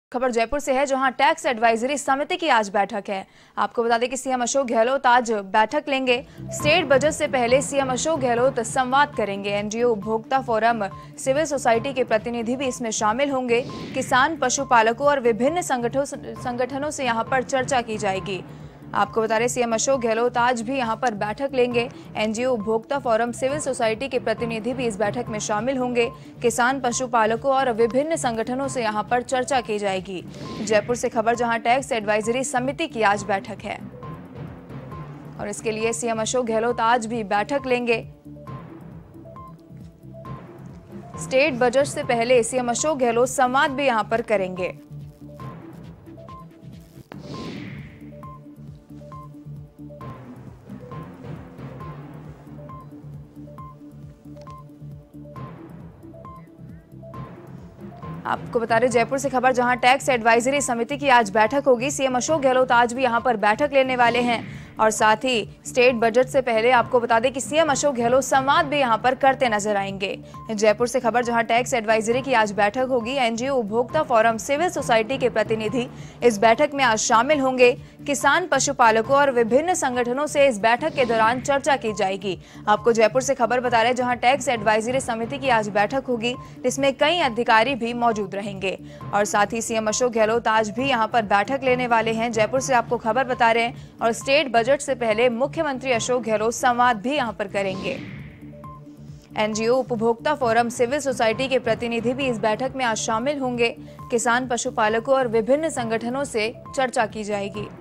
खबर जयपुर से है, जहां टैक्स एडवाइजरी समिति की आज बैठक है। आपको बता दें कि सीएम अशोक गहलोत आज बैठक लेंगे। स्टेट बजट से पहले सीएम अशोक गहलोत संवाद करेंगे। एनजीओ, उपभोक्ता फोरम, सिविल सोसाइटी के प्रतिनिधि भी इसमें शामिल होंगे। किसान, पशुपालकों और विभिन्न संगठनों से यहां पर चर्चा की जाएगी। आपको बता रहे सीएम अशोक गहलोत आज भी यहां पर बैठक लेंगे। एनजीओ, उपभोक्ता फोरम, सिविल सोसाइटी के प्रतिनिधि भी इस बैठक में शामिल होंगे। किसान, पशुपालकों और विभिन्न संगठनों से यहां पर चर्चा की जाएगी। जयपुर से खबर, जहां टैक्स एडवाइजरी समिति की आज बैठक है और इसके लिए सीएम अशोक गहलोत आज भी बैठक लेंगे। स्टेट बजट से पहले सीएम अशोक गहलोत संवाद भी यहां पर करेंगे। आपको बता रहे जयपुर से खबर, जहां टैक्स एडवाइजरी समिति की आज बैठक होगी। सीएम अशोक गहलोत आज भी यहां पर बैठक लेने वाले हैं और साथ ही स्टेट बजट से पहले आपको बता दें कि सीएम अशोक गहलोत संवाद भी यहां पर करते नजर आएंगे। जयपुर से खबर, जहां टैक्स एडवाइजरी की आज बैठक होगी। एनजीओ, उपभोक्ता फोरम, सिविल सोसाइटी के प्रतिनिधि इस बैठक में आज शामिल होंगे। किसान, पशुपालकों और विभिन्न संगठनों से इस बैठक के दौरान चर्चा की जाएगी। आपको जयपुर से खबर बता रहे, जहां टैक्स एडवाइजरी समिति की आज बैठक होगी, जिसमें कई अधिकारी भी मौजूद रहेंगे और साथ ही सीएम अशोक गहलोत आज भी यहां पर बैठक लेने वाले हैं। जयपुर से आपको खबर बता रहे हैं और स्टेट बजट से पहले मुख्यमंत्री अशोक गहलोत संवाद भी यहां पर करेंगे। एनजीओ, उपभोक्ता फोरम, सिविल सोसाइटी के प्रतिनिधि भी इस बैठक में आज शामिल होंगे। किसान, पशुपालकों और विभिन्न संगठनों से चर्चा की जाएगी।